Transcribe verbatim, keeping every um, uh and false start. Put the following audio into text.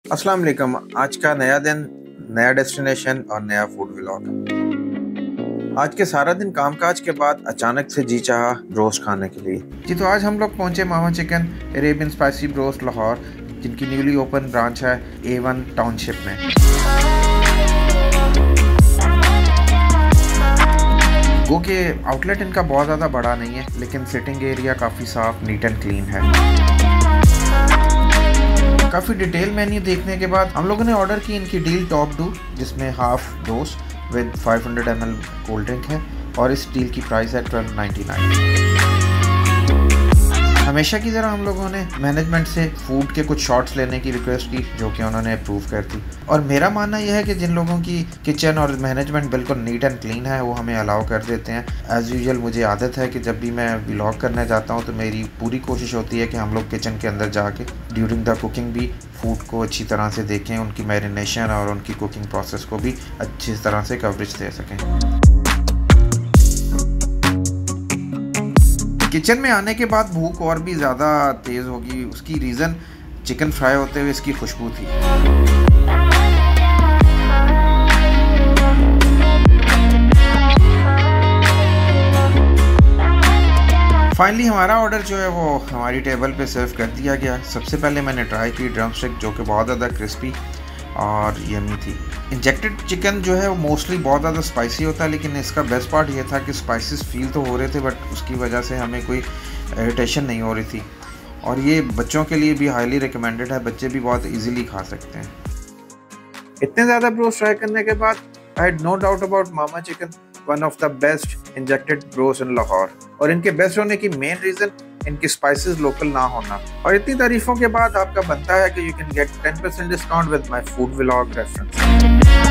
अस्सलाम वालेकुम। आज का नया दिन, नया डेस्टिनेशन और नया फूड व्लॉग। आज के सारा दिन कामकाज के बाद अचानक से जी चाहा रोस्ट खाने के लिए। जी तो आज हम लोग पहुंचे Mama chicken Arabian spicy roast Lahore, जिनकी न्यूली ओपन ब्रांच है ए वन टाउनशिप में। गो के आउटलेट इनका बहुत ज़्यादा बड़ा नहीं है, लेकिन सिटिंग एरिया काफ़ी साफ, नीट एंड क्लीन है। काफ़ी डिटेल मेन्यू देखने के बाद हम लोगों ने ऑर्डर की इनकी डील टॉप डू, जिसमें half roast with five hundred M L cold drink है और इस डील की प्राइस है ट्वेल्व नाइन्टी नाइन। हमेशा की तरह हम लोगों ने मैनेजमेंट से फूड के कुछ शॉट्स लेने की रिक्वेस्ट की, जो कि उन्होंने अप्रूव कर दी। और मेरा मानना यह है कि जिन लोगों की किचन और मैनेजमेंट बिल्कुल नीट एंड क्लीन है, वो हमें अलाउ कर देते हैं। एज़ यूजुअल मुझे आदत है कि जब भी मैं व्लॉग करने जाता हूँ तो मेरी पूरी कोशिश होती है कि हम लोग किचन के अंदर जाके ड्यूरिंग द कुकिंग भी फूड को अच्छी तरह से देखें, उनकी मैरिनेशन और उनकी कुकिंग प्रोसेस को भी अच्छी तरह से कवरेज दे सकें। किचन में आने के बाद भूख और भी ज़्यादा तेज़ होगी, उसकी रीज़न चिकन फ्राई होते हुए इसकी खुशबू थी। फाइनली हमारा ऑर्डर जो है वो हमारी टेबल पे सर्व कर दिया गया। सबसे पहले मैंने ट्राई की ड्रम स्टिक, जो कि बहुत ज़्यादा क्रिस्पी और यमी थी। इंजेक्टेड चिकन जो है वो मोस्टली बहुत ज़्यादा स्पाइसी होता है, लेकिन इसका बेस्ट पार्ट ये था कि स्पाइसेस फील तो हो रहे थे, बट उसकी वजह से हमें कोई इरिटेशन नहीं हो रही थी। और ये बच्चों के लिए भी हाईली रिकमेंडेड है, बच्चे भी बहुत इजीली खा सकते हैं। इतने ज़्यादा ब्रोस्ट ट्राई करने के बाद I had no doubt about Mama chicken, one of the best injected broast in Lahore. और इनके बेस्ट होने की मेन रीज़न इनकी स्पाइसेस लोकल ना होना। और इतनी तारीफों के बाद आपका बनता है कि you can get ten percent discount with my food vlog reference.